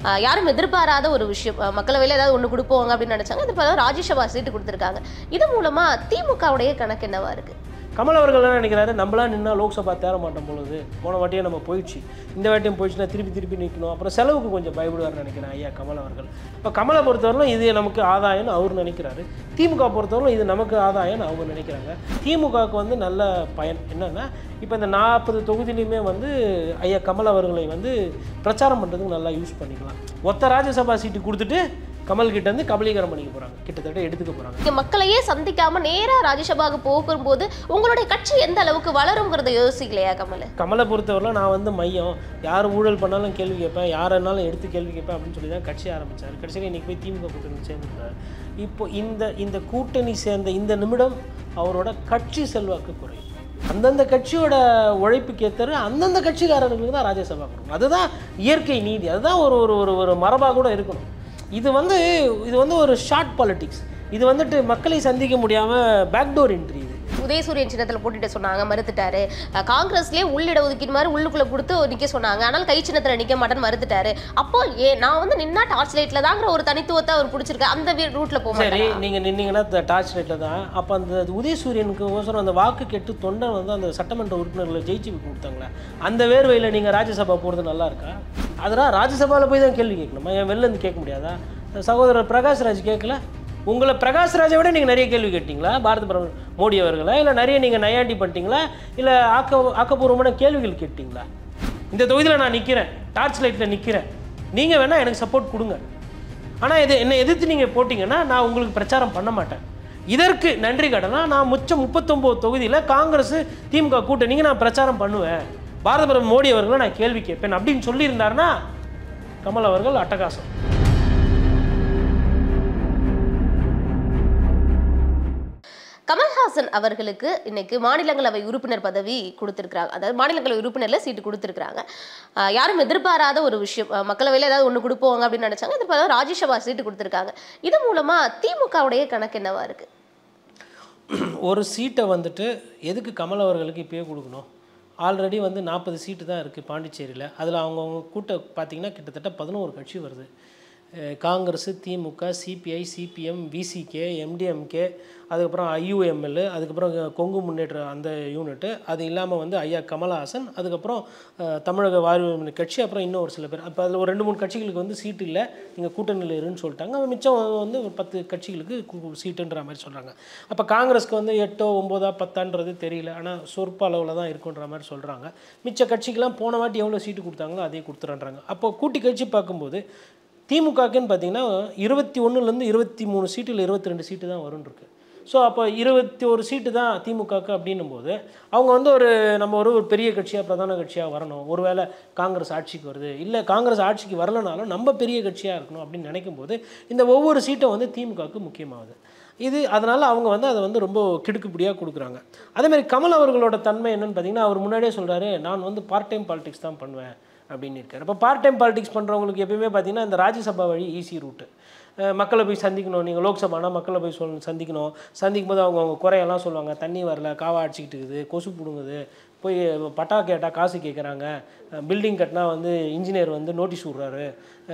யாரும் எதிர்பாராத ஒரு விஷயம். மக்களவையில் ஏதாவது ஒன்று கொடுப்போங்க அப்படின்னு நினைச்சாங்க. இது பல ராஜ்யசபா சீட்டு கொடுத்துருக்காங்க. இது மூலமா திமுகவுடைய கணக்கு என்னவா இருக்கு? கமல் அவர்கள் என்ன நினைக்கிறாரு, நம்மளாம் நின்னா லோக்சபா தேர மாட்டோம் பொழுது, போன வாட்டியே நம்ம போயிடுச்சு, இந்த வாட்டியும் போயிடுச்சுன்னா திருப்பி நிற்கணும், அப்புறம் செலவுக்கு கொஞ்சம் பயப்படுவார்னு நினைக்கிறேன் ஐயா கமல் அவர்கள். இப்போ கமலை பொறுத்தவரையிலும் இது நமக்கு ஆதாயம்னு அவர் நினைக்கிறாரு, திமுக பொறுத்தவரையிலும் இது நமக்கு ஆதாயம்னு அவங்க நினைக்கிறாங்க. திமுகவுக்கு வந்து நல்ல பயன் என்னென்னா, இப்போ இந்த 40 தொகுதியிலையுமே வந்து ஐயா கமல் அவர்களை வந்து பிரச்சாரம் பண்ணுறதுக்கு நல்லா யூஸ் பண்ணிக்கலாம். ஒத்த ராஜ்யசபா சீட்டு கொடுத்துட்டு கமல் கிட்ட இருந்து கபலீகரம் பண்ணிக்க போறாங்க, கிட்டத்தட்ட எடுத்துக்க போறாங்க. மக்களையே சந்திக்காம நேரா ராஜ்யசபாவுக்கு போகும்போது உங்களுடைய கட்சி எந்த அளவுக்கு வளருங்கிறத யோசிக்கலையா கமல்? கமலை பொறுத்தவரையிலும் நான் வந்து மையம், யார் ஊழல் பண்ணாலும் கேள்வி கேட்பேன், யாரென்னாலும் எடுத்து கேள்வி கேட்பேன் அப்படின்னு சொல்லி தான் கட்சி ஆரம்பித்தார். கட்சியில் இன்றைக்கி போய் திமுக கூட்டணி சேர்ந்துருக்காரு. இப்போ இந்த கூட்டணி சேர்ந்த இந்த நிமிடம் அவரோட கட்சி செல்வாக்கு குறையும். அந்தந்த கட்சியோட உழைப்புக்கு ஏற்ற அந்தந்த கட்சிக்காரர்களுக்கு தான் ராஜ்யசபா கொடுக்கணும். அதுதான் இயற்கை நீதி, அதுதான் ஒரு மரபாக கூட இருக்கணும். இது வந்து ஒரு ஷார்ட் பாலிட்டிக்ஸ். இது வந்துட்டு மக்களை சந்திக்க முடியாமல் பேக்டோர் என்ட்ரி. இது உதயசூரியன் சின்னத்தில் போட்டுட்டு சொன்னாங்க, மறுத்துட்டாரு. காங்கிரஸ்லேயே உள்ளிட ஒதுக்கீடு மாதிரி உள்ளுக்குள்ளே கொடுத்து நிற்க சொன்னாங்க, ஆனால் கை சின்னத்தில் நிற்க மாட்டேன்னு மறுத்துட்டாரு. அப்போ நான் வந்து நின்னா டார்ச் லைட்டில் தாங்கிற ஒரு தனித்துவத்தை அவர் பிடிச்சிருக்கேன், அந்த ரூட்டில் போக சரி. நீங்கள் நின்னீங்கன்னா டார்ச் லைட்டில் தான். அப்போ அந்த உதயசூரியனுக்கு ஓசரம் அந்த வாக்கு கெட்டு தொண்டை வந்து அந்த சட்டமன்ற உறுப்பினர்களை ஜெயிச்சு கொடுத்தாங்களே, அந்த வேர்வையில் நீங்கள் ராஜ்யசபா போகிறது நல்லா இருக்கா? அதெல்லாம் ராஜ்யசபாவில் போய் தான் கேள்வி கேட்கணுமா? என் வெளிலேருந்து கேட்க முடியாதா? சகோதரர் பிரகாஷ்ராஜ் கேட்கல? உங்களை பிரகாஷ்ராஜை விட நீங்கள் நிறைய கேள்வி கேட்டிங்களா பாரத பிரதமர் மோடி அவர்களை? இல்லை நிறைய நீங்கள் நையாண்டி பண்ணிட்டீங்களா? இல்லை ஆக்கப்பூர்வமான கேள்விகள் கேட்டிங்களா? இந்த தொகுதியில் நான் நிற்கிறேன், டார்ச் லைட்டில் நிற்கிறேன், நீங்கள் வேணால் எனக்கு சப்போர்ட் கொடுங்க, ஆனால் என்னை எதிர்த்து நீங்கள் போட்டிங்கன்னா நான் உங்களுக்கு பிரச்சாரம் பண்ண மாட்டேன். இதற்கு நன்றி கடனா நான் மிச்சம் 39 தொகுதியில் காங்கிரஸ் திமுக கூட்டணிக்கு நான் பிரச்சாரம் பண்ணுவேன், பாரத பிரதமர் மோடி அவர்களை நான் கேள்வி கேட்பேன் அப்படின்னு சொல்லியிருந்தாருன்னா கமல் அவர்கள் அட்டகாசம். கமல்ஹாசன் அவர்களுக்கு இன்னைக்கு மாநிலங்களவை உறுப்பினர் பதவி கொடுத்துருக்காங்க. அதாவது மாநிலங்களவை உறுப்பினரில் சீட்டு கொடுத்துருக்காங்க. யாரும் எதிர்பாராத ஒரு விஷயம். மக்களவையில் ஏதாவது ஒன்று கொடுப்போங்க அப்படின்னு நினைச்சாங்க. இது பல ராஜ்யசபா சீட்டு கொடுத்துருக்காங்க. இது மூலமா திமுகவுடைய கணக்கு என்னவா இருக்கு? ஒரு சீட்டை வந்துட்டு எதுக்கு கமல் அவர்களுக்கு இப்பயே கொடுக்கணும்? ஆல்ரெடி வந்து 40 சீட்டு தான் இருக்குது பாண்டிச்சேரியில். அதில் அவங்கவுங்க பார்த்தீங்கன்னா கிட்டத்தட்ட 11 கட்சி வருது. Congress, DMK, CPI, CPM, VCK, MDMK, அதுக்கப்புறம் ஐயுஎம்எல், அதுக்கப்புறம் கொங்கு முன்னேற்ற அந்த யூனிட்டு, அது இல்லாமல் வந்து ஐயா கமல்ஹாசன், அதுக்கப்புறம் தமிழக வாழ்வு கட்சி, அப்புறம் இன்னும் ஒரு சில பேர். அப்போ அதில் ஒரு 2-3 கட்சிகளுக்கு வந்து சீட்டு இல்லை, நீங்கள் கூட்டணியில் இருன்னு சொல்லிட்டாங்க. மிச்சம் வந்து ஒரு 10 கட்சிகளுக்கு சீட்டுன்ற மாதிரி சொல்கிறாங்க. அப்போ காங்கிரஸ்க்கு வந்து 8, 9, 10ன்றது தெரியல, ஆனால் சொற்ப அளவில் தான் இருக்குன்ற மாதிரி சொல்கிறாங்க. மிச்ச கட்சிக்கெலாம் போன வாட்டி எவ்வளோ சீட்டு கொடுத்தாங்களோ அதே கொடுத்துறான்றாங்க. அப்போது கூட்டி கட்சி பார்க்கும்போது திமுகக்குன்னு பார்த்தீங்கன்னா 21லேருந்து 23 சீட்டு இல்லை 22 சீட்டு தான் வரும்னு இருக்குது. ஸோ அப்போ 21 சீட்டு தான் திமுகக்கு அப்படின்னும் போது அவங்க வந்து ஒரு பெரிய கட்சியாக பிரதான கட்சியாக வரணும். ஒருவேளை காங்கிரஸ் ஆட்சிக்கு வருது, இல்லை காங்கிரஸ் ஆட்சிக்கு வரலனாலும் நம்ம பெரிய கட்சியாக இருக்கணும் அப்படின்னு நினைக்கும் போது இந்த ஒவ்வொரு சீட்டும் வந்து திமுகவுக்கு முக்கியமாகுது. அதனால் அவங்க வந்து அதை வந்து ரொம்ப கிடுக்குப்படியாக கொடுக்குறாங்க. அதேமாதிரி கமல் அவர்களோட தன்மை என்னென்னு பார்த்தீங்கன்னா, அவர் முன்னாடியே சொல்கிறாரு, நான் வந்து பார்ட் டைம் பாலிடிக்ஸ் தான் பண்ணுவேன் அப்படின்னு இருக்கார். இப்போ பார்ட் டைம் பாலிடிக்ஸ் பண்ணுறவங்களுக்கு எப்பயுமே பார்த்தீங்கன்னா இந்த ராஜ்யசபா வழி ஈஸி ரூட்டு. மக்களை போய் சந்திக்கணும், நீங்கள் லோக்சபானா மக்களை போய் சந்திக்கும் போது அவங்க குறையெல்லாம் சொல்லுவாங்க. தண்ணி வரல, காவா அடிச்சிக்கிட்டு இருக்குது, கொசு பிடுங்குது, போய் பட்டா கேட்டால் காசு கேட்குறாங்க, பில்டிங் கட்டினா வந்து இன்ஜினியர் வந்து நோட்டீஸ் விட்றாரு,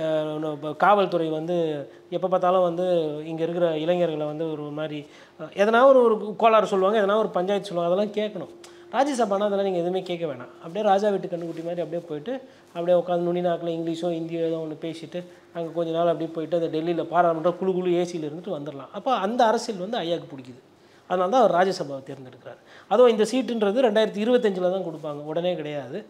காவல்துறை வந்து எப்போ பார்த்தாலும் வந்து இங்கே இருக்கிற இளைஞர்களை வந்து ஒரு மாதிரி எதனா ஒரு கோளாறு சொல்லுவாங்க, எதனா ஒரு பஞ்சாயத்து சொல்லுவாங்க, அதெல்லாம் கேட்கணும். ராஜ்யசபானா அதெல்லாம் நீங்கள் எதுவுமே கேட்க வேணாம். அப்படியே ராஜா வீட்டு கண்ணுக்குட்டி மாதிரி அப்படியே போயிட்டு அப்படியே உட்காந்து நுனி நாக்கில் இங்கிலீஷோ ஹிந்தியோ ஏதோ ஒன்று பேசிட்டு அங்கே கொஞ்ச நாள் அப்படியே போயிட்டு அந்த டெல்லியில் பாராளுமன்றம் குழு ஏசியில் இருந்துட்டு வந்துடலாம். அப்போ அந்த அரசியல் வந்து ஐயாவுக்கு பிடிக்குது. அதனால தான் அவர் ராஜ்யசபாவை தேர்ந்தெடுக்கிறார். அதுவும் இந்த சீட்டுன்றது 2025 தான் கொடுப்பாங்க, உடனே கிடையாது.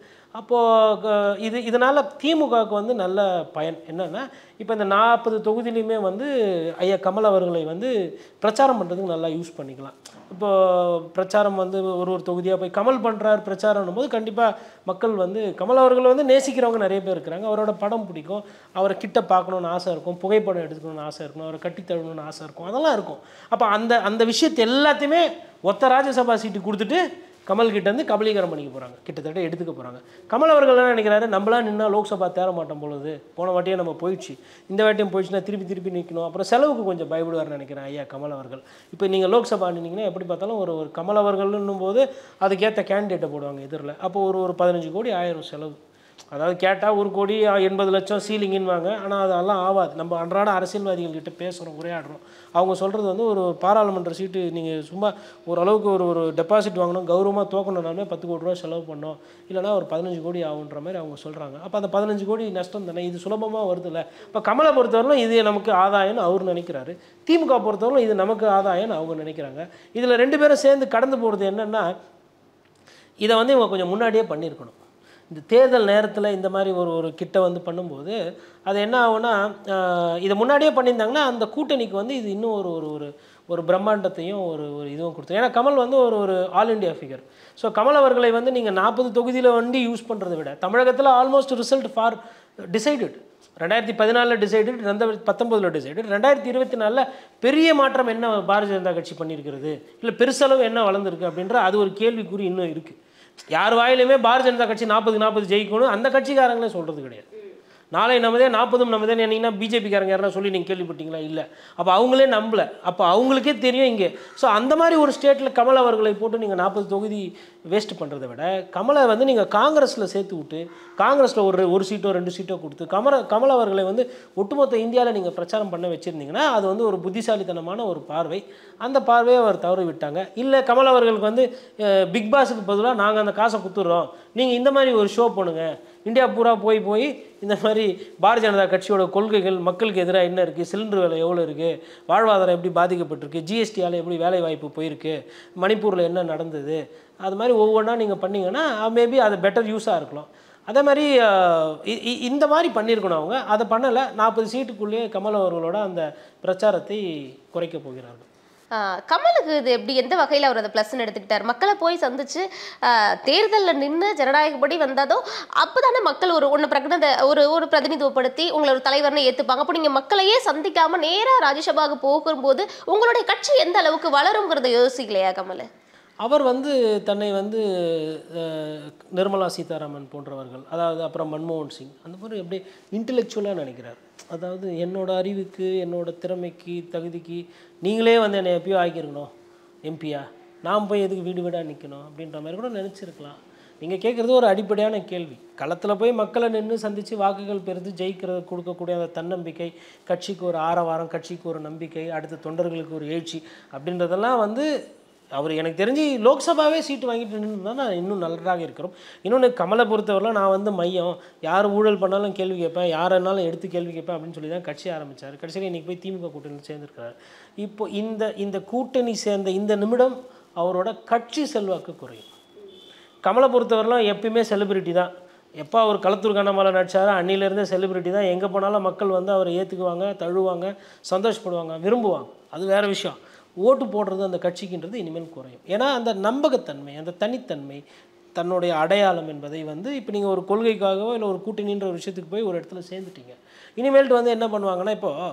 அப்போது இதனால் திமுகவுக்கு வந்து நல்ல பயன் என்னென்னா, இப்போ இந்த 40 தொகுதியிலையுமே வந்து ஐயா கமல் அவர்களை வந்து பிரச்சாரம் பண்ணுறதுக்கு நல்லா யூஸ் பண்ணிக்கலாம். இப்போது பிரச்சாரம் வந்து ஒரு தொகுதியாக போய் கமல் பண்ணுறார் பிரச்சாரம்னும் போது கண்டிப்பாக மக்கள் வந்து கமல் அவர்களை வந்து நேசிக்கிறவங்க நிறைய பேர் இருக்கிறாங்க. அவரோட படம் பிடிக்கும், அவரை கிட்ட பார்க்கணுன்னு ஆசை இருக்கும், புகைப்படம் எடுத்துக்கணும்னு ஆசை இருக்கும், அவரை கட்டி தழுவணும்னு ஆசை இருக்கும், அதெல்லாம் இருக்கும். அப்போ அந்த விஷயத்தை எல்லாத்தையுமே ஒத்த ராஜ்யசபா சீட்டு கொடுத்துட்டு கமல் கிட்ட இருந்து கபலீகரம் பண்ணிக்க போகிறாங்க, கிட்டத்தட்ட எடுத்துக்க போகிறாங்க. கமல் அவர்கள் என்ன நினைக்கிறாரு, நம்மளாம் நின்னா லோக்சபா தேர மாட்டோம் பொழுது, போன வாட்டியே நம்ம போயிடுச்சு, இந்த வாட்டியும் போயிடுச்சுன்னா திருப்பி நிற்கணும், அப்புறம் செலவுக்கு கொஞ்சம் பயப்படுவார்னு நினைக்கிறேன் ஐயா கமல் அவர்கள். இப்போ நீங்கள் லோக்சபா நின்னீங்கன்னா எப்படி பார்த்தாலும் ஒரு கமல் அவர்கள்னும் போது அதுக்கேற்ற கேண்டிடேட்டை போடுவாங்க எதிரில். அப்போ ஒரு 15 கோடி ஆயிரம் செலவு. அதாவது கேட்டால் 1,80,00,000 சீலிங்குன்னுவாங்க. ஆனால் அதெல்லாம் ஆகாது. நம்ம அன்றாட அரசியல்வாதிகள்கிட்ட பேசுகிறோம், உரையாடுறோம். அவங்க சொல்கிறது வந்து ஒரு பாராளுமன்ற சீட்டு நீங்கள் சும்மா ஓரளவுக்கு ஒரு டெபாசிட் வாங்கணும், கௌரவமாக தோக்கணுன்னாலே 10 கோடி ரூபா செலவு பண்ணோம், இல்லைனா ஒரு 15 கோடி ஆகுன்ற மாதிரி அவங்க சொல்கிறாங்க. அப்போ அந்த 15 கோடி நஷ்டம் தானே, இது சுலபமாக வருதுல்ல. இப்போ கமலை பொறுத்தவரையிலும் இது நமக்கு ஆதாயம்னு அவர் நினைக்கிறாரு, திமுக பொறுத்தவரையிலும் இது நமக்கு ஆதாயம்னு அவங்க நினைக்கிறாங்க. இதில் 2 பேரும் சேர்ந்து கடந்து போகிறது என்னென்னா, இதை வந்து இவங்க கொஞ்சம் முன்னாடியே பண்ணியிருக்கணும். இந்த தேர்தல் நேரத்தில் இந்த மாதிரி ஒரு கிட்ட வந்து பண்ணும்போது அது என்ன ஆகும்னா, இதை முன்னாடியே பண்ணியிருந்தாங்கன்னா அந்த கூட்டணிக்கு வந்து இது இன்னும் ஒரு பிரம்மாண்டத்தையும் இதுவும் கொடுத்தோம். ஏன்னா கமல் வந்து ஒரு all India figure. So Kamal அவர்களை வந்து நீங்கள் 40 தொகுதியில் வந்து யூஸ் பண்ணுறதை விட தமிழகத்தில் almost result for decided. 2014 decided, 2019 decided, 2024 பெரிய மாற்றம் என்ன பாரதிய ஜனதா கட்சி பண்ணியிருக்கிறது, இல்லை பெருசளவு என்ன வளர்ந்துருக்கு அப்படின்ற அது ஒரு கேள்விக்குறி இன்னும் இருக்குது. யார் வாயிலுமே பாரதிய ஜனதா கட்சி 40 ஜெயிக்கணும் அந்த கட்சிக்காரங்களே சொல்கிறது கிடையாது. நாளை நமதே 40 நமதே என்னீங்கன்னா பிஜேபிக்காரங்க யாரா சொல்லி நீங்கள் கேள்விப்பட்டீங்களா? இல்லை. அப்போ அவங்களே நம்பலை. அப்போ அவங்களுக்கே தெரியும் இங்கே. ஸோ அந்த மாதிரி ஒரு ஸ்டேட்டில் கமல் அவர்களை போட்டு நீங்கள் 40 தொகுதி வேஸ்ட் பண்ணுறதை விட கமலை வந்து நீங்கள் காங்கிரஸில் சேர்த்து விட்டு காங்கிரஸில் ஒரு சீட்டோ 2 சீட்டோ கொடுத்து கமல் அவர்களை வந்து ஒட்டுமொத்த இந்தியாவில் நீங்கள் பிரச்சாரம் பண்ண வச்சுருந்தீங்கன்னா அது வந்து ஒரு புத்திசாலித்தனமான ஒரு பார்வை. அந்த பார்வையை அவர் தவறு விட்டாங்க. இல்லை கமல் அவர்களுக்கு வந்து பிக் பாஸுக்கு பதிலாக நாங்கள் அந்த காசை கொடுத்துட்றோம், நீங்கள் இந்த மாதிரி ஒரு ஷோ பண்ணுங்கள், இந்தியா பூரா போய் இந்த மாதிரி பாரதிய ஜனதா கட்சியோட கொள்கைகள் மக்களுக்கு எதிராக என்ன இருக்குது, சிலிண்டர் விலை எவ்வளோ இருக்குது, வாழ்வாதாரம் எப்படி பாதிக்கப்பட்டிருக்கு, ஜிஎஸ்டியால் எப்படி வேலை வாய்ப்பு போயிருக்கு, மணிப்பூரில் என்ன நடந்தது, அது மாதிரி ஒவ்வொன்றா நீங்கள் பண்ணிங்கன்னா மேபி அது பெட்டர் யூஸாக இருக்கலாம். அதே மாதிரி இந்த மாதிரி பண்ணியிருக்கணும் அவங்க. அதை பண்ணலை. 40 சீட்டுக்குள்ளேயே கமல் அவர்களோட அந்த பிரச்சாரத்தை குறைக்க போகிறார்கள். கமலுக்கு இது எப்படி எந்த வகையில் அவர் அதை ப்ளஸ்ன்னு எடுத்துக்கிட்டார்? மக்களை போய் சந்திச்சு தேர்தலில் நின்று ஜனநாயகப்படி வந்தாதோ அப்போ தானே மக்கள் ஒன்று ஒரு பிரதிநிதித்துவப்படுத்தி உங்களை ஒரு தலைவர்னு ஏற்றுப்பாங்க. அப்போ நீங்கள் மக்களையே சந்திக்காமல் நேராக ராஜ்யசபாவுக்கு போகும்போது உங்களுடைய கட்சி எந்த அளவுக்கு வளருங்கிறத யோசிக்கலையா கமல்? அவர் வந்து தன்னை வந்து நிர்மலா சீதாராமன் போன்றவர்கள், அதாவது அப்புறம் மன்மோகன் சிங், அந்த மாதிரி எப்படி இன்டெலெக்சுவலாக நினைக்கிறார். அதாவது என்னோட அறிவுக்கு என்னோட திறமைக்கு தகுதிக்கு நீங்களே வந்து என்னை எப்பயோ ஆக்கியிருக்கணும் எம்பியா, நான் போய் எதுக்கு வீடு வீடாக நிற்கணும் அப்படின்ற மாதிரி கூட நினச்சிருக்கலாம். நீங்கள் கேட்குறது ஒரு அடிப்படையான கேள்வி. களத்தில் போய் மக்களை நின்று சந்தித்து வாக்குகள் பெறுது ஜெயிக்கிறது கொடுக்கக்கூடிய அந்த தன்னம்பிக்கை, கட்சிக்கு ஒரு ஆரவாரம், கட்சிக்கு ஒரு நம்பிக்கை, அடுத்த தொண்டர்களுக்கு ஒரு எழுச்சி அப்படின்றதெல்லாம் வந்து அவர் எனக்கு தெரிஞ்சு லோக்சபாவே சீட்டு வாங்கிட்டு நின்றுனா நான் இன்னும் நல்லதாக இருக்கிறோம். இன்னொன்று கமலை பொறுத்தவரையில் நான் வந்து மையம், யார் ஊழல் பண்ணாலும் கேள்வி கேட்பேன், யாரென்னாலும் எடுத்து கேள்வி கேட்பேன் அப்படின்னு சொல்லி தான் கட்சி ஆரம்பித்தார். கட்சியில் இன்றைக்கி போய் திமுக கூட்டணியில் சேர்ந்துருக்கிறார். இப்போ இந்த கூட்டணி சேர்ந்த இந்த நிமிடம் அவரோட கட்சி செல்வாக்கு குறையும். கமலை பொறுத்தவரைலாம் எப்பயுமே செலிபிரிட்டி தான். எப்போ அவர் களத்தூர் கண்ணமாலை நடிச்சாரோ அன்னிலேருந்தே செலிபிரிட்டி தான். எங்கே போனாலும் மக்கள் வந்து அவரை ஏற்றுக்குவாங்க, தழுவாங்க, சந்தோஷப்படுவாங்க, விரும்புவாங்க. அது வேறு விஷயம். ஓட்டு போடுறது அந்த கட்சிக்குன்றது இனிமேல் குறையும். ஏன்னா அந்த நம்பகத்தன்மை, அந்த தனித்தன்மை, தன்னுடைய அடையாளம் என்பதை வந்து இப்போ நீங்கள் ஒரு கொள்கைக்காகவோ இல்லை ஒரு கூட்டணின்ற ஒரு விஷயத்துக்கு போய் ஒரு இடத்துல சேர்ந்துட்டீங்க. இனிமேல்ட்டு வந்து என்ன பண்ணுவாங்கன்னா, இப்போது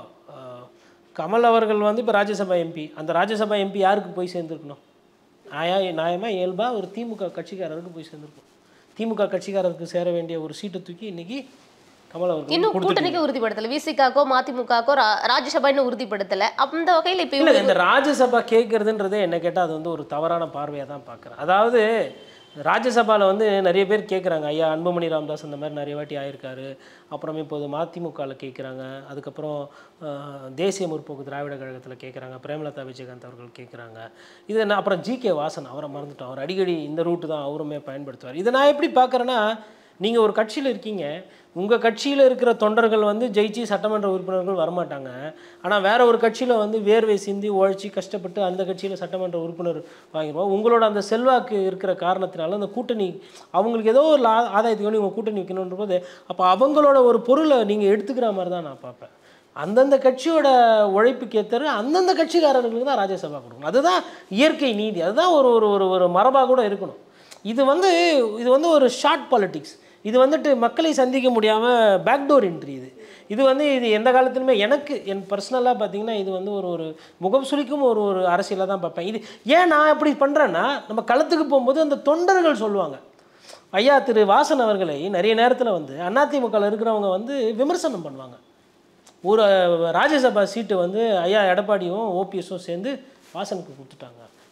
கமல் அவர்கள் வந்து இப்போ ராஜ்யசபா எம்பி, அந்த ராஜ்யசபா எம்பி யாருக்கு போய் சேர்ந்துருக்கணும்? நியாயமாக இயல்பாக ஒரு திமுக கட்சிக்காரருக்கு போய் சேர்ந்துருக்கணும். திமுக கட்சிக்காரருக்கு சேர வேண்டிய ஒரு சீட்டை தூக்கி இன்றைக்கி இன்னும் கூட்டணிக்கு உறுதிப்படுத்தல, விசிகாக்கோ மதிமுகக்கோ ராஜ்யசபா இன்னும் உறுதிப்படுத்தல. அந்த வகையில் இப்போ இல்லை, இந்த ராஜ்யசபா கேட்கறதுன்றதே என்ன கேட்டால் அது வந்து ஒரு தவறான பார்வையாக தான் பார்க்குறேன். அதாவது ராஜ்யசபாவில் வந்து நிறைய பேர் கேட்குறாங்க, ஐயா அன்புமணி ராமதாஸ் அந்த மாதிரி நிறைய வாட்டி ஆயிருக்காரு, அப்புறம் இப்போது மதிமுகவில் கேட்குறாங்க, அதுக்கப்புறம் தேசிய முற்போக்கு திராவிட கழகத்தில் கேட்குறாங்க, பிரேமலதா விஜயகாந்த் அவர்கள் கேட்குறாங்க. இது என்ன, அப்புறம் ஜி.கே. வாசன், அவரை மறந்துட்டோம், அவர் அடிக்கடி இந்த ரூட்டு தான் அவருமே பயன்படுத்துவார். இதை நான் எப்படி பார்க்குறேன்னா, நீங்கள் ஒரு கட்சியில் இருக்கீங்க, உங்கள் கட்சியில் இருக்கிற தொண்டர்கள் வந்து ஜெயிச்சு சட்டமன்ற உறுப்பினர்கள் வரமாட்டாங்க. ஆனால் வேறு ஒரு கட்சியில் வந்து வேர்வை சிந்தி உழைச்சி கஷ்டப்பட்டு அந்த கட்சியில் சட்டமன்ற உறுப்பினர் வாங்கிடுவோம். உங்களோட அந்த செல்வாக்கு இருக்கிற காரணத்தினால அந்த கூட்டணி அவங்களுக்கு ஏதோ ஒரு ஆதாயத்துக்கு வேண்டி உங்கள் கூட்டணி வைக்கணுன்ற போது அப்போ அவங்களோட ஒரு பொருளை நீங்கள் எடுத்துக்கிற மாதிரி தான் நான் பார்ப்பேன். அந்தந்த கட்சியோட உழைப்புக்கு ஏற்ற அந்தந்த கட்சிக்காரர்களுக்கு தான் ராஜ்யசபா கொடுக்கணும். அதுதான் இயற்கை நீதி, அதுதான் ஒரு மரபாக கூட இருக்கணும். இது வந்து ஒரு ஷார்ட் பாலிட்டிக்ஸ். இது வந்துட்டு மக்களை சந்திக்க முடியாமல் பேக்டோர் என்ட்ரி. இது எந்த காலத்துலையுமே எனக்கு என் பர்சனலாக பார்த்தீங்கன்னா இது வந்து ஒரு முகம் சுளிக்கும் ஒரு அரசியலாக தான் பார்ப்பேன். இது ஏன் நான் எப்படி பண்ணுறேன்னா, நம்ம களத்துக்கு போகும்போது அந்த தொண்டர்கள் சொல்லுவாங்க, ஐயா திரு வாசன் அவர்களை நிறைய நேரத்தில் வந்து அதிமுகவில் இருக்கிறவங்க வந்து விமர்சனம் பண்ணுவாங்க. ஒரு ராஜ்யசபா சீட்டு வந்து ஐயா எடப்பாடியும் ஓபிஎஸும் சேர்ந்து வாசனுக்கு கொடுத்துட்டாங்க,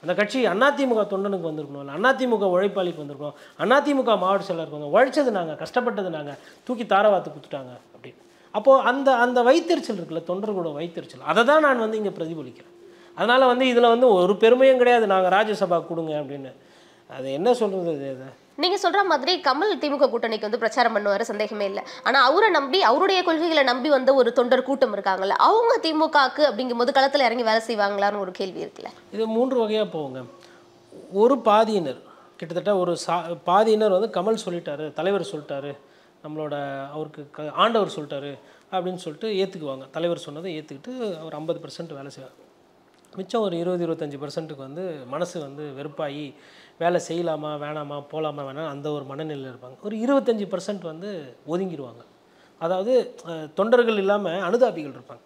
அந்த கட்சி அதிமுக தொண்டனுக்கு வந்திருக்கணும், இல்லை அதிமுக உழைப்பாளிக்கு வந்திருக்கணும், அதிமுக மாவட்ட செயலருக்கு வந்து உழைச்சது நாங்கள், கஷ்டப்பட்டது நாங்கள், தூக்கி தாரவாத்து கொடுத்துட்டாங்க அப்படின்னு. அப்போது அந்த அந்த வைத்தறிச்சல் இருக்குல்ல, தொண்டர்களோட வைத்தறிச்சல், அதை தான் நான் வந்து இங்கே பிரதிபலிக்கிறேன். அதனால் வந்து இதில் வந்து ஒரு பெருமையும் கிடையாது நாங்கள் ராஜ்யசபா கொடுங்க அப்படின்னு. அது என்ன சொல்கிறது? அது நீங்க சொல்ற மாதிரி கமல் திமுக கூட்டணிக்கு வந்து பிரச்சாரம் பண்ணுவாரு, சந்தேகமே இல்லை. ஆனா அவரை நம்பி, அவருடைய கொள்கைகளை நம்பி வந்த ஒரு தொண்டர் கூட்டம் இருக்காங்கல்ல, அவங்க திமுகக்கு அப்படிங்கும்போது களத்தில் இறங்கி வேலை செய்வாங்களான்னு ஒரு கேள்வி இருக்குல்ல. இது 3 வகையாக போவோங்க. ஒரு பாதியினர், கிட்டத்தட்ட ஒரு பாதியினர் வந்து கமல் சொல்லிட்டாரு, தலைவர் சொல்லிட்டாரு, நம்மளோட அவருக்கு ஆண்டவர் சொல்லிட்டாரு அப்படின்னு சொல்லிட்டு ஏற்றுக்குவாங்க. தலைவர் சொன்னதை ஏற்றுக்கிட்டு அவர் 50% வேலை செய்வார். மிச்சம் ஒரு 20-25% வந்து மனசு வந்து வெறுப்பாகி வேலை செய்யலாமா வேணாமா, போகலாமா வேணாம், அந்த ஒரு மனநிலையில் இருப்பாங்க. ஒரு 25% வந்து ஒதுங்கிடுவாங்க. அதாவது தொண்டர்கள் இல்லாமல் அனுதாபிகள் இருப்பாங்க.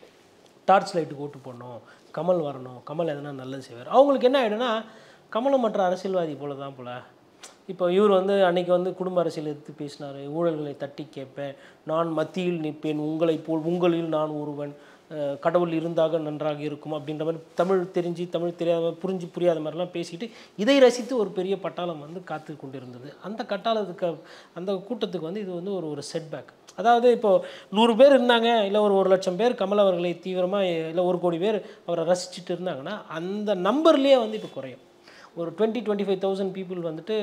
டார்ச் லைட்டுக்கு ஓட்டு போடணும், கமல் வரணும், கமல் எதனா நல்லது செய்வார். அவங்களுக்கு என்ன ஆகிடும்னா, கமலும் மற்ற அரசியல்வாதி போல தான் போல. இப்போ இவர் வந்து அன்றைக்கி வந்து குடும்ப அரசியல் எடுத்து பேசினார், ஊழல்களை தட்டி கேட்பேன், நான் மத்தியில் நிற்பேன், உங்களைப் போல் உங்களில் நான் ஒருவன், கடவுள் இருந்தாக நன்றாக இருக்கும் அப்படின்ற மாதிரி தமிழ் தெரிஞ்சு தமிழ் தெரியாத புரிஞ்சு புரியாத மாதிரிலாம் பேசிட்டு இதை ரசித்து ஒரு பெரிய பட்டாளம் வந்து காத்து கொண்டிருந்தது. அந்த கட்டாளத்துக்கு அந்த கூட்டத்துக்கு வந்து இது வந்து ஒரு செட்பேக். அதாவது இப்போது 100 பேர் இருந்தாங்க, இல்லை ஒரு 1,00,000 பேர் கமல் அவர்களை தீவிரமாக, இல்லை 1 கோடி பேர் அவரை ரசிச்சுட்டு இருந்தாங்கன்னா அந்த நம்பர்லேயே வந்து இப்போ குறையும். ஒரு 20-25,000 பீப்புள் வந்துட்டு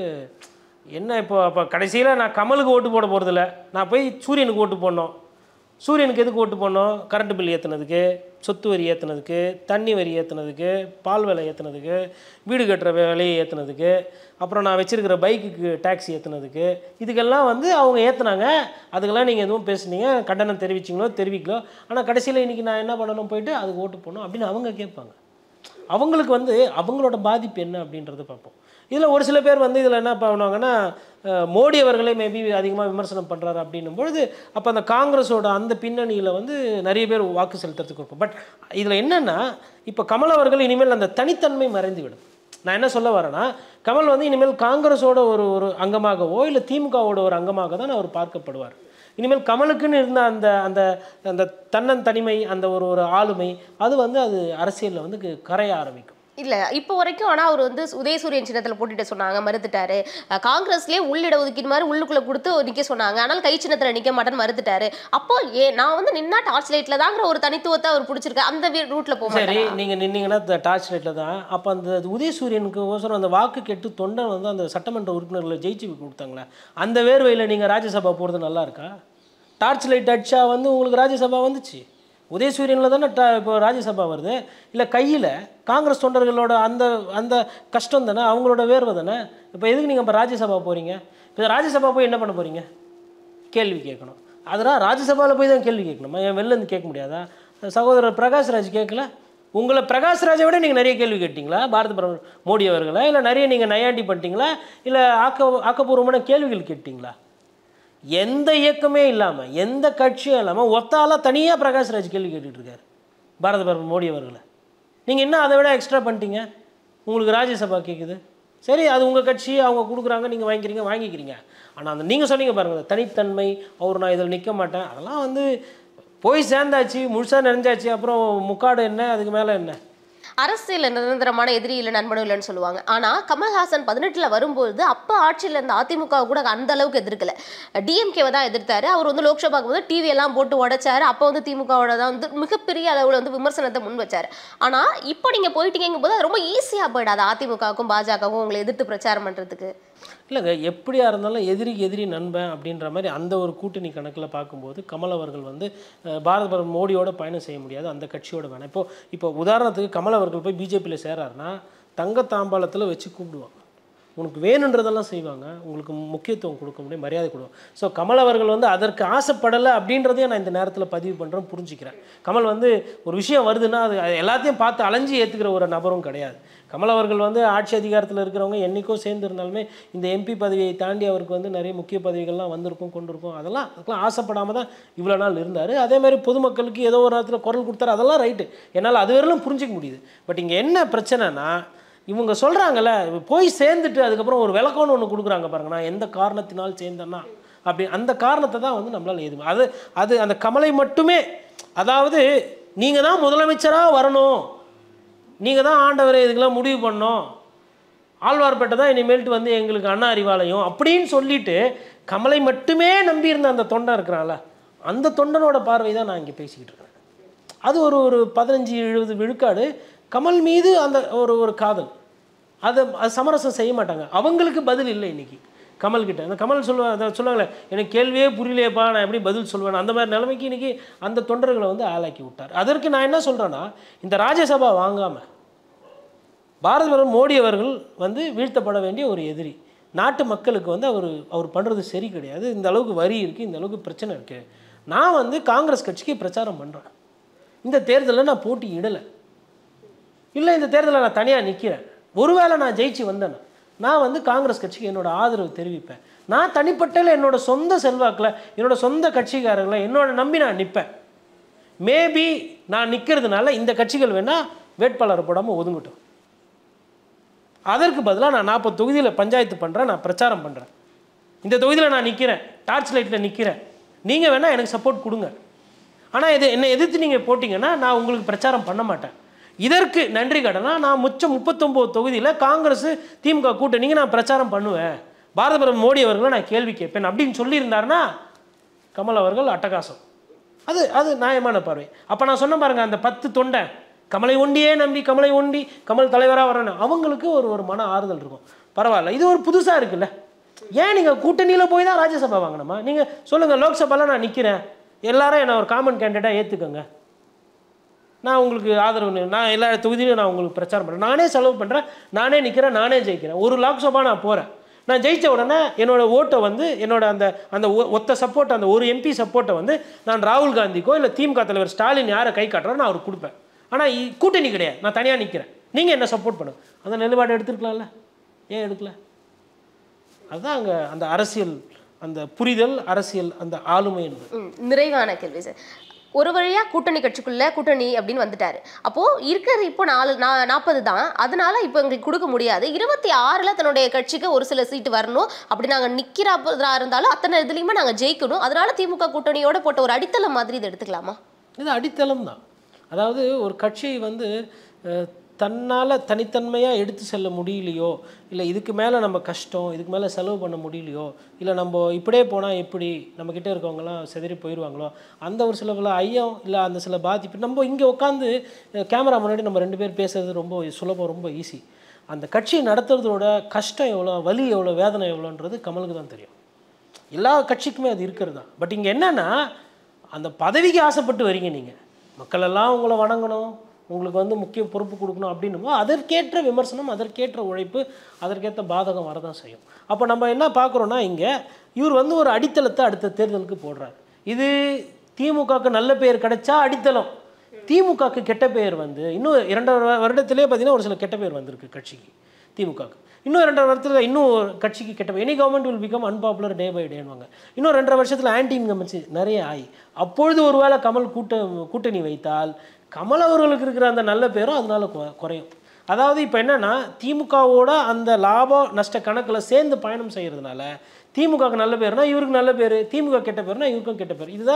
என்ன இப்போ கடைசியில் நான் கமலுக்கு ஓட்டு போட போகிறதில்ல, நான் போய் சூரியனுக்கு ஓட்டு போடணும். சூரியனுக்கு எதுக்கு ஓட்டு போடணும்? கரண்ட் பில் ஏற்றுனதுக்கு, சொத்து வரி ஏற்றுனதுக்கு, தண்ணி வரி ஏற்றுனதுக்கு, பால் விலை ஏற்றுனதுக்கு, வீடு கட்டுற விலையை ஏற்றுனதுக்கு, அப்புறம் நான் வச்சுருக்கிற பைக்குக்கு டேக்ஸ் ஏற்றுனதுக்கு, இதுக்கெல்லாம் வந்து அவங்க ஏற்றுனாங்க. அதுக்கெல்லாம் நீங்கள் எதுவும் பேசுனீங்க, கண்டனம் தெரிவிச்சிங்களோ தெரிவிக்கலோ, ஆனால் கடைசியில் இன்றைக்கி நான் என்ன பண்ணணும், போயிட்டு அதுக்கு ஓட்டு போடணும் அப்படின்னு அவங்க கேட்பாங்க. அவங்களுக்கு வந்து அவங்களோட பாதிப்பு என்ன அப்படின்றத பார்ப்போம். இதில் ஒரு சில பேர் வந்து இதில் என்ன பண்ணுவாங்கன்னா, மோடி அவர்களே மேபி அதிகமாக விமர்சனம் பண்ணுறாரு அப்படின்னும் பொழுது அப்போ அந்த காங்கிரஸோட அந்த பின்னணியில் வந்து நிறைய பேர் வாக்கு செலுத்துறதுக்கு இருக்கும். பட் இதில் என்னென்னா, இப்போ கமல் அவர்கள் இனிமேல் அந்த தனித்தன்மை மறைந்து விடும். நான் என்ன சொல்ல வரேன்னா, கமல் வந்து இனிமேல் காங்கிரஸோட ஒரு அங்கமாகவோ இல்லை திமுகவோட ஒரு அங்கமாக தான் அவர் பார்க்கப்படுவார். இனிமேல் கமலுக்குன்னு இருந்த அந்த அந்த அந்த தன்னன் தனிமை, அந்த ஒரு ஆளுமை, அது வந்து அது அரசியலில் வந்து கரைய ஆரம்பிக்கும். இல்லை இப்போ வரைக்கும். ஆனால் அவர் வந்து உதயசூரியன் சின்னத்தில் போட்டுட்டு சொன்னாங்க, மறுத்துட்டாரு. காங்கிரஸ்லேயே உள்ளிட ஒதுக்கீடு மாதிரி உள்ளுக்குள்ளே கொடுத்து நிற்க சொன்னாங்க, ஆனால் கை சின்னத்தில் நிற்க மாட்டேன்னு மறுத்துட்டாரு. அப்போ நான் வந்து நின்னா டார்ச் லைட்டில் தாங்கிற ஒரு தனித்துவத்தை அவர் பிடிச்சிருக்கேன், அந்த ரூட்டில் போக சரி. நீங்கள் நின்னீங்கன்னா டார்ச் லைட்டில் தான். அப்போ அந்த உதயசூரியனுக்கு ஓசரம் அந்த வாக்கு கெட்டு தொண்டன் வந்து அந்த சட்டமன்ற உறுப்பினர்களை ஜெயிச்சு கொடுத்தாங்களே, அந்த வேர்வையில் நீங்கள் ராஜ்யசபா போகிறது நல்லா இருக்கா? டார்ச் லைட் அடிச்சா வந்து உங்களுக்கு ராஜ்யசபா வந்துச்சு. உதயசூரியனில் தானே இப்போ ராஜ்யசபா வருது. இல்லை கையில் காங்கிரஸ் தொண்டர்களோட அந்த அந்த கஷ்டம் தானே, அவங்களோட வேர்வை தானே. இப்போ எதுக்கு நீங்கள் இப்போ ராஜ்யசபா போகிறீங்க? இப்போ ராஜ்யசபா போய் என்ன பண்ண போகிறீங்க? கேள்வி கேட்கணும். அதெல்லாம் ராஜ்யசபாவில் போய் தான் கேள்வி கேட்கணுமா? என் வெளிலேருந்து கேட்க முடியாதா? சகோதரர் பிரகாஷ்ராஜ் கேட்கல? உங்களை பிரகாஷ்ராஜை விட நீங்கள் நிறைய கேள்வி கேட்டிங்களா பாரத பிரதமர் மோடி அவர்களை? இல்லை நிறைய நீங்கள் நையாண்டி பண்ணிட்டீங்களா? இல்லை ஆக்கப்பூர்வமான கேள்விகள் கேட்டிங்களா? எந்த இயக்கமே இல்லாமல், எந்த கட்சியும் இல்லாமல் ஒத்தாலாக தனியாக பிரகாஷ்ராஜ் கேள்வி கேட்டுட்ருக்கார் பாரத பிரதமர் மோடி அவர்களை. நீங்கள் என்ன அதை விட எக்ஸ்ட்ரா பண்ணிட்டீங்க? உங்களுக்கு ராஜ்யசபா கேட்குது. சரி, அது உங்கள் கட்சி, அவங்க கொடுக்குறாங்க, நீங்கள் வாங்கிக்கிறீங்க. ஆனால் அந்த நீங்கள் சொன்னீங்க பாருங்கள், தனித்தன்மை, நான் இதில் நிற்க மாட்டேன், அதெல்லாம் வந்து போய் சேர்ந்தாச்சு, முழுசாக நினைஞ்சாச்சு, அப்புறம் முக்காடு என்ன, அதுக்கு மேலே என்ன? அரசியல் நிரந்தரமான எதிரி இல்லை நண்பனும் இல்லைன்னு சொல்லுவாங்க. ஆனால் கமல்ஹாசன் 18 வரும்போது அப்போ ஆட்சியில் இருந்த அதிமுக கூட அந்த அளவுக்கு எதிர்க்கல, டிஎம்கேவை தான் எதிர்த்தாரு. அவர் வந்து லோக்சபாவுக்கு வந்து டிவி எல்லாம் போட்டு உடைச்சாரு. அப்போ வந்து திமுகவோட தான் வந்து மிகப்பெரிய அளவில் வந்து விமர்சனத்தை முன் வச்சார். ஆனால் இப்போ நீங்கள் போயிட்டீங்கும் போது அது ரொம்ப ஈஸியாக போயிடாது அதிமுகவுக்கும் பாஜகவும் உங்களை எதிர்த்து பிரச்சாரம் பண்ணுறதுக்கு. இல்லைங்க, எப்படியா இருந்தாலும் எதிரிக்கு எதிரி நண்பன் அப்படின்ற மாதிரி அந்த ஒரு கூட்டணி கணக்கில் பார்க்கும்போது கமல் அவர்கள் வந்து பாரத பிரதமர் மோடியோட பயணம் செய்ய முடியாது, அந்த கட்சியோட வேணாம். இப்போ உதாரணத்துக்கு கமல் அவர்கள் போய் பிஜேபியில் சேராருன்னா தங்க தாம்பாளத்தில் வச்சு கூப்பிடுவாங்க, உனக்கு வேணுன்றதெல்லாம் செய்வாங்க, உங்களுக்கு முக்கியத்துவம் கொடுக்க முடியும், மரியாதை கொடுக்கும். ஸோ கமல் அவர்கள் வந்து அதற்கு ஆசைப்படலை அப்படின்றதையும் நான் இந்த நேரத்தில் பதிவு பண்ணுறேன், புரிஞ்சுக்கிறேன். கமல் வந்து ஒரு விஷயம் வருதுன்னா அது எல்லாத்தையும் பார்த்து அலைஞ்சி ஏற்றுக்கிற ஒரு நபரும் கிடையாது. கமல் அவர்கள் வந்து ஆட்சி அதிகாரத்தில் இருக்கிறவங்க என்றைக்கோ சேர்ந்து இருந்தாலுமே இந்த எம்பி பதவியை தாண்டி அவருக்கு வந்து நிறைய முக்கிய பதவிகள்லாம் வந்திருக்கும், கொண்டிருக்கும். அதுக்கெல்லாம் ஆசைப்படாமல் தான் இவ்வளோ நாள் இருந்தார். அதேமாதிரி பொதுமக்களுக்கு ஏதோ ஒரு நேரத்தில் குரல் கொடுத்தாரு, அதெல்லாம் ரைட்டு, என்னால் அது வரையிலும் புரிஞ்சிக்க முடியுது. பட் இங்கே என்ன பிரச்சனைனா, இவங்க சொல்கிறாங்கல்ல, போய் சேர்ந்துட்டு அதுக்கப்புறம் ஒரு விளக்கம்னு ஒன்று கொடுக்குறாங்க பாருங்க, நான் எந்த காரணத்தினால் சேர்ந்தேன்னா அப்படி, அந்த காரணத்தை தான் வந்து நம்மளால் எதுவும் அது அந்த கமலை மட்டுமே, அதாவது நீங்கள் தான் முதலமைச்சராக வரணும், நீங்கள் தான் ஆண்டவரே இதுக்கெல்லாம் முடிவு பண்ணோம், ஆழ்வார்பேட்டை தான் இனிமேல்ட்டு வந்து எங்களுக்கு அண்ணா அறிவாலயம் அப்படின்னு சொல்லிட்டு கமலை மட்டுமே நம்பியிருந்த அந்த தொண்டன் இருக்கிறான்ல, அந்த தொண்டனோட பார்வை தான் நான் இங்கே பேசிக்கிட்டு இருக்கிறேன். அது ஒரு 15-20 விழுக்காடு கமல் மீது அந்த ஒரு காதல். அது சமரசம் செய்ய மாட்டாங்க. அவங்களுக்கு பதில் இல்லை இன்றைக்கி கமல்கிட்ட. அந்த கமல் சொல்லுவாங்களே, எனக்கு கேள்வியே புரியலையேப்பா, நான் எப்படி பதில் சொல்லுவேன், அந்த மாதிரி நிலைமைக்கு இன்றைக்கி அந்த தொண்டர்களை வந்து ஆளாக்கி விட்டார். அதற்கு நான் என்ன சொல்கிறேன்னா, இந்த ராஜ்யசபா வாங்காமல் பாரத பிரதமர் மோடி அவர்கள் வந்து வீழ்த்தப்பட வேண்டிய ஒரு எதிரி. நாட்டு மக்களுக்கு வந்து அவர் பண்ணுறது சரி கிடையாது. இந்த அளவுக்கு வரி இருக்குது, இந்த அளவுக்கு பிரச்சனை இருக்குது. நான் வந்து காங்கிரஸ் கட்சிக்கு பிரச்சாரம் பண்ணுறேன். இந்த தேர்தலில் நான் போட்டி இடலை, இல்லை இந்த தேர்தலில் நான் தனியாக நிற்கிறேன். ஒருவேளை நான் ஜெயிச்சு வந்தேன்னா நான் வந்து காங்கிரஸ் கட்சிக்கு என்னோடய ஆதரவு தெரிவிப்பேன். நான் தனிப்பட்ட என்னோட சொந்த செல்வாக்கில், என்னோட சொந்த கட்சிக்காரர்களை என்னோட நம்பி நான் நிற்பேன். மேபி நான் நிற்கிறதுனால இந்த கட்சிகள் வேணால் வேட்பாளரை போடாமல் ஒதுங்கட்டும். அதற்கு பதிலாக நான் 40 தொகுதியில் பஞ்சாயத்து பண்ணுறேன், நான் பிரச்சாரம் பண்ணுறேன். இந்த தொகுதியில் நான் நிற்கிறேன், டார்ச் லைட்டில் நிற்கிறேன். நீங்கள் வேணால் எனக்கு சப்போர்ட் கொடுங்க. ஆனால் என்னை எதிர்த்து நீங்கள் போட்டிங்கன்னா நான் உங்களுக்கு பிரச்சாரம் பண்ண மாட்டேன். இதற்கு நன்றி கடனாக நான் மிச்சம் 39 தொகுதியில் காங்கிரஸ் திமுக கூட்டணிக்கு நான் பிரச்சாரம் பண்ணுவேன், பாரத பிரதமர் மோடி அவர்களை நான் கேள்வி கேட்பேன் அப்படின்னு சொல்லியிருந்தாருன்னா கமல் அவர்கள் அட்டகாசம். அது நியாயமான பார்வை. அப்போ நான் சொன்ன பாருங்கள், அந்த 10 தொண்டை கமலை ஒண்டியே நம்பி கமலை ஒண்டி கமல் தலைவராக வரணும், அவங்களுக்கு ஒரு மன ஆறுதல் இருக்கும். பரவாயில்ல, இது ஒரு புதுசாக இருக்குல்ல. ஏன் நீங்கள் கூட்டணியில் போய் தான் ராஜ்யசபா வாங்கணுமா? நீங்கள் சொல்லுங்கள், லோக்சபாவில் நான் நிற்கிறேன், எல்லாரும் என்னை ஒரு காமன் கேண்டிடேட்டாக ஏற்றுக்கோங்க, நான் உங்களுக்கு ஆதரவு, நான் எல்லா தொகுதியிலும் நான் உங்களுக்கு பிரச்சாரம் பண்ணுறேன், நானே செலவு பண்ணுறேன், நானே நிற்கிறேன், நானே ஜெயிக்கிறேன். ஒரு லோக்சபா நான் போகிறேன், நான் ஜெயித்த உடனே என்னோடய ஓட்டை வந்து என்னோட அந்த ஒத்த சப்போர்ட், அந்த ஒரு எம்பி சப்போர்ட்டை வந்து நான் ராகுல் காந்திக்கோ இல்லை திமுக தலைவர் ஸ்டாலின் யாரை கை காட்டுறோ நான் அவருக்கு கொடுப்பேன். ஆனால் கூட்டணி கிடையாது, நான் தனியாக நிற்கிறேன், நீங்கள் என்ன சப்போர்ட் பண்ணுங்க. அந்த நிலைப்பாடு எடுத்துருக்கலாம்ல, ஏன் எடுக்கல? அதுதான் அங்கே அந்த அரசியல், அந்த புரிதல், அரசியல், அந்த ஆளுமை என்பது. நிறைவான கேள்வி சார். ஒரு வழியாக கூட்டணி கட்சிக்குள்ளே கூட்டணி அப்படின்னு வந்துட்டாரு. அப்போது இருக்கிறது இப்போ 40 தான், அதனால இப்போ எங்களுக்கு கொடுக்க முடியாது. 26ல் தன்னுடைய கட்சிக்கு ஒரு சில சீட்டு வரணும், அப்படி நாங்கள் நிற்கிறதா இருந்தாலும் அத்தனை இதுலேயுமே நாங்கள் ஜெயிக்கணும், அதனால திமுக கூட்டணியோட போட்ட ஒரு அடித்தளம் மாதிரி இதை எடுத்துக்கலாமா? இது அடித்தளம் தான். அதாவது ஒரு கட்சியை வந்து தன்னால் தனித்தன்மையாக எடுத்து செல்ல முடியலையோ, இல்லை இதுக்கு மேலே நம்ம கஷ்டம், இதுக்கு மேலே செலவு பண்ண முடியலையோ, இல்லை நம்ம இப்படியே போனால் எப்படி நம்மக்கிட்ட இருக்கவங்கலாம் செதறி போயிடுவாங்களோ, அந்த ஒரு சில ஐயம், இல்லை அந்த சில பாதிப்பு. நம்ம இங்கே உட்காந்து கேமரா முன்னாடி நம்ம 2 பேர் பேசுறது ரொம்ப சுலபம், ரொம்ப ஈஸி. அந்த கட்சியை நடத்துறதோட கஷ்டம் எவ்வளோ, வலி எவ்வளோ, வேதனை எவ்வளோன்றது கமலுக்கு தான் தெரியும். எல்லா கட்சிக்குமே அது இருக்கிறது தான். பட் இங்கே என்னென்னா, அந்த பதவிக்கு ஆசைப்பட்டு வரீங்க நீங்கள், மக்களெல்லாம் உங்களை வணங்கணும், உங்களுக்கு வந்து முக்கிய பொறுப்பு கொடுக்கணும் அப்படின்னும் அதற்கேற்ற விமர்சனம், அதற்கேற்ற உழைப்பு, அதற்கேற்ற பாதகம் வரதான் செய்யும். அப்போ நம்ம என்ன பார்க்குறோன்னா, இங்கே இவர் வந்து ஒரு அடித்தளத்தை அடுத்த தேர்தலுக்கு போடுறார். இது திமுகவுக்கு நல்ல பெயர் கிடைச்சா அடித்தளம், திமுகவுக்கு கெட்ட பெயர் வந்து இன்னும் 2 வருடத்திலே பார்த்தீங்கன்னா ஒரு சில கெட்ட பெயர் வந்திருக்கு கட்சிக்கு, திமுகவுக்கு. இன்னும் 2 வருடத்தில் இன்னும் கட்சிக்கு கெட்ட பெயர். Any government will become unpopular day by டேன்வாங்க. இன்னும் 2.5 வருஷத்தில் ஆன்டி இன்கம்பன்சி நிறைய ஆகி, அப்பொழுது ஒருவேளை கமல் கூட்டணி வைத்தால் கமல் அவர்களுக்கு இருக்கிற அந்த நல்ல பேரும் அதனால குறையும். அதாவது இப்போ என்னென்னா, திமுகவோட அந்த லாப நஷ்ட கணக்கில் சேர்ந்து பயணம் செய்கிறதுனால திமுகவுக்கு நல்ல பேர்னா இவருக்கு நல்ல பேர், திமுக கெட்ட பேர்னா இவருக்கும் கெட்ட பேர். இதுதான்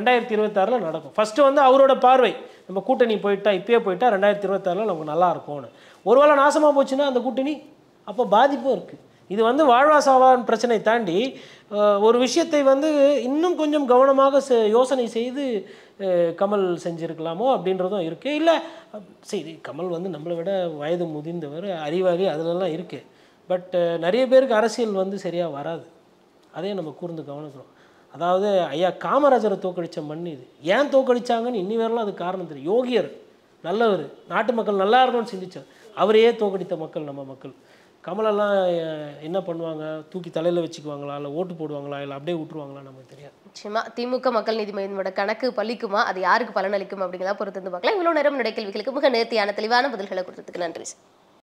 2026 நடக்கும். ஃபஸ்ட்டு வந்து அவரோட பார்வை, நம்ம கூட்டணி போயிட்டா, இப்பயே போயிட்டா 2026 நமக்கு நல்லா இருக்கும்னு. ஒருவேளை நாசமாக போச்சுன்னா அந்த கூட்டணி, அப்போ பாதிப்பும் இருக்குது. இது வந்து வாழ்வா சாவான் பிரச்சனை தாண்டி ஒரு விஷயத்தை வந்து இன்னும் கொஞ்சம் கவனமாக யோசனை செய்து கமல் செஞ்சுருக்கலாமோ அப்படின்றதும் இருக்குது. இல்லை சரி, கமல் வந்து நம்மளை விட வயது முதிர்ந்தவர், அறிவாளி, அதிலெல்லாம் இருக்குது. பட் நிறைய பேருக்கு அரசியல் வந்து சரியாக வராது, அதையும் நம்ம கூர்ந்து கவனிக்கிறோம். அதாவது ஐயா காமராஜரை தோக்கடித்த மண் இது. ஏன் தோக்கடிச்சாங்கன்னு இன்னி வரலாம் அது காரணம் தெரியும். யோகியர் நல்லவர், நாட்டு மக்கள் நல்லா இருக்கணும்னு சிந்திச்சார், அவரையே தோக்கடித்த மக்கள் நம்ம மக்கள். கமலெல்லாம் என்ன பண்ணுவாங்க, தூக்கி தலையில் வச்சுக்குவாங்களா, இல்லை ஓட்டு போடுவாங்களா, இல்லை அப்படியே விட்டுருவாங்களா, நமக்கு தெரியாது. நிச்சயமா திமுக மக்கள் நீதி மையத்தோட கணக்கு பலிக்குமா, அது யாருக்கு பலனளிக்கும் அப்படிங்கிறத பொறுத்து வந்து பார்க்கலாம். இவ்வளோ நேரம் கேள்விகளுக்கு மிக நேர்த்தியான தெளிவான பதில்களை கொடுத்ததுக்கு நன்றி சார்.